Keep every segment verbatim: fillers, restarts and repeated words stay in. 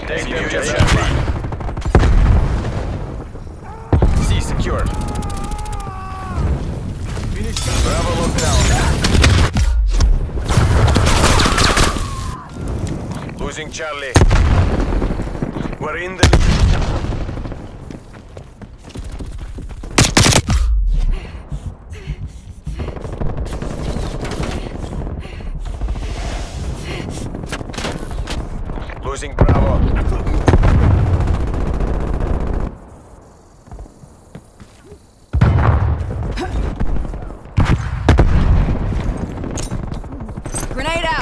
Execute C secured. Bravo locked down. Losing Charlie. We're in the lead. Losing Bravo. Grenade out!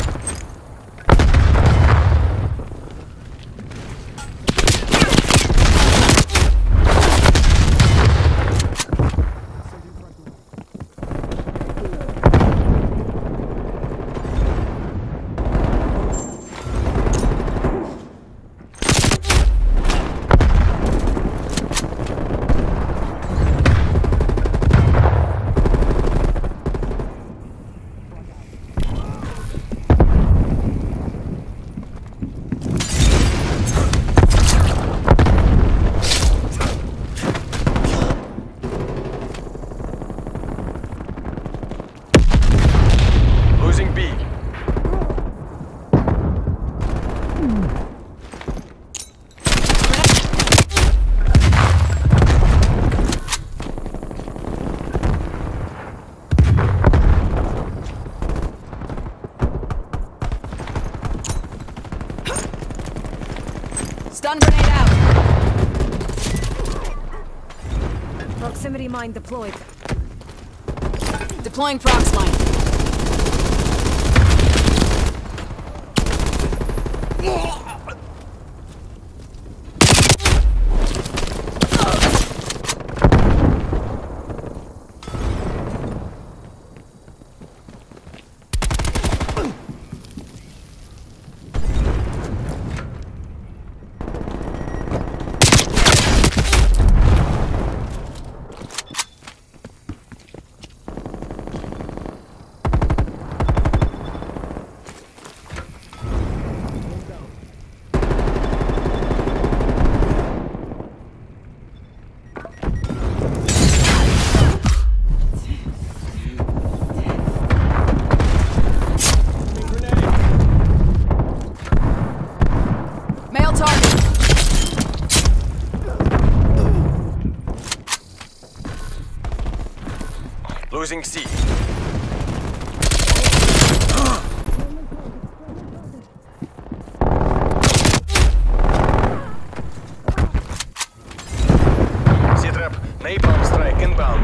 Losing B. Stun grenade out! Proximity mine deployed. Deploying prox mine. Male target. Losing C. C-trap. Napalm strike inbound.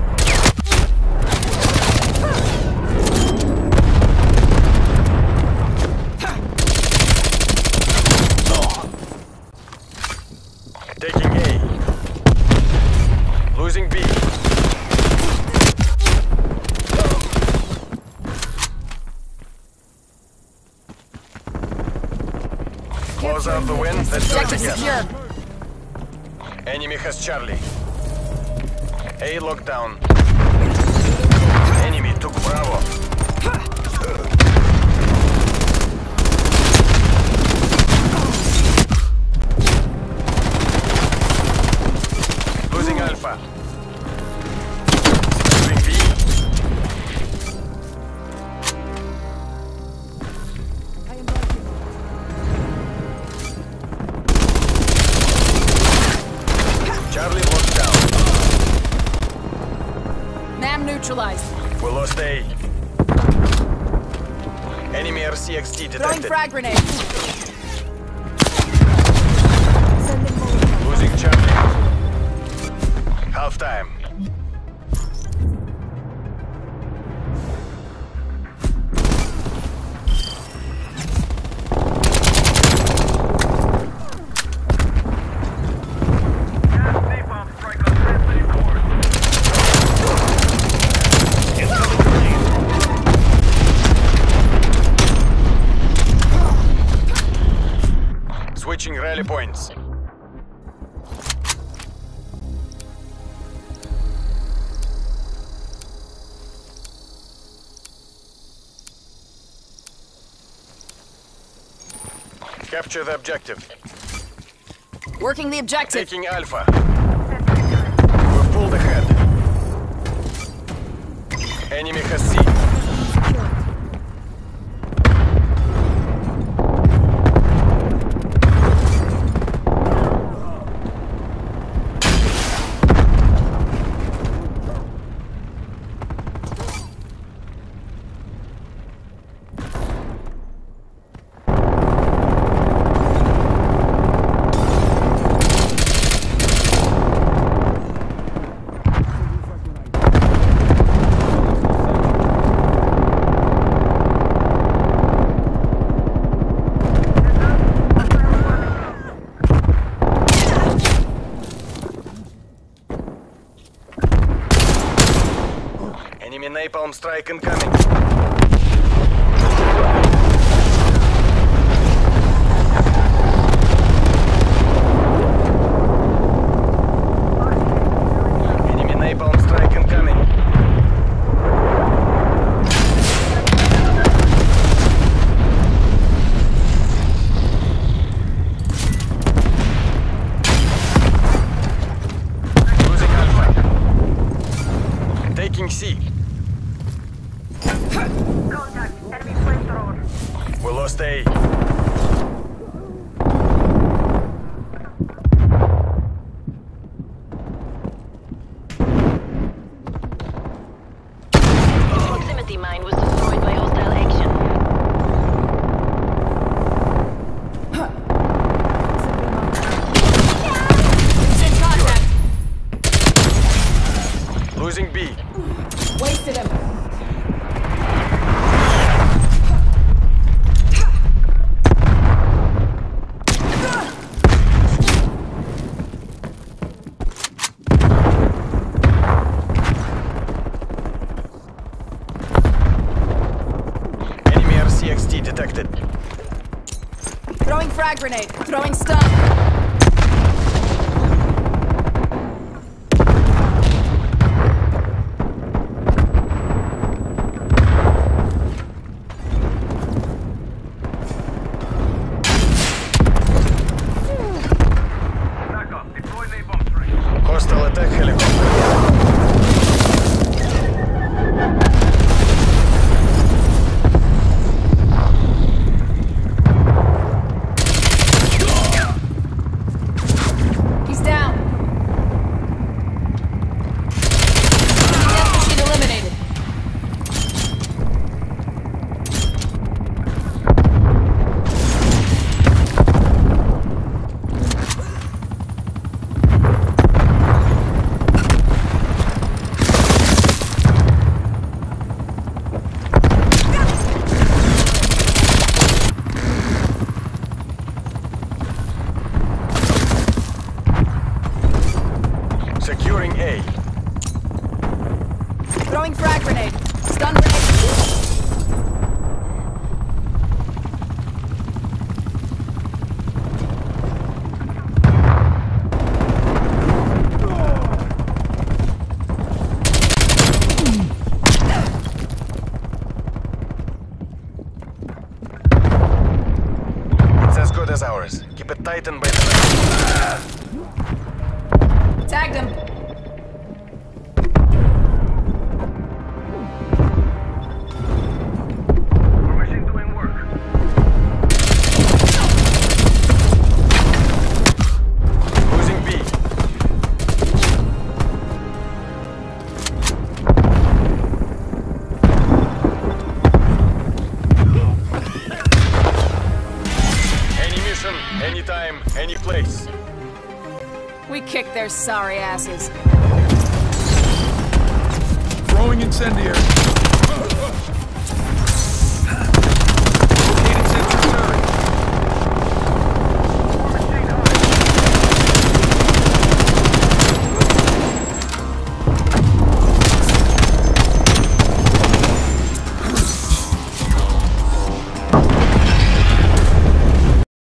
Taking A. Losing B. Close out the win. Let's do it Objective again. secure. Enemy has Charlie. A lockdown. Enemy took Bravo. Losing Alpha. Losing B. Charlie locked down. Nam neutralized. We lost A. Enemy R C X D Throwing detected. frag grenade. Losing Charlie. Half time. Switching rally points. Capture the objective. Working the objective. Taking Alpha. We've pulled ahead. Enemy has C. Enemy napalm strike incoming. Enemy napalm strike incoming. Losing Alpha. Taking C. Contact. Enemy flamethrower. We lost A. Proximity mine was destroyed by hostile action. In contact. Losing B. Wasted him. Enemy R C X T detected. Throwing frag grenade. Throwing stun. Backup. Deploy napalm strike. Hostile attack helicopter. He's down. Death machine eliminated. Securing A. Throwing frag grenade. Stun grenade. It's as good as ours. Keep it tight and by the Tagged him. Our machine doing work. Losing B. Any mission, anytime, any place. We kicked their sorry asses. Throwing incendiary.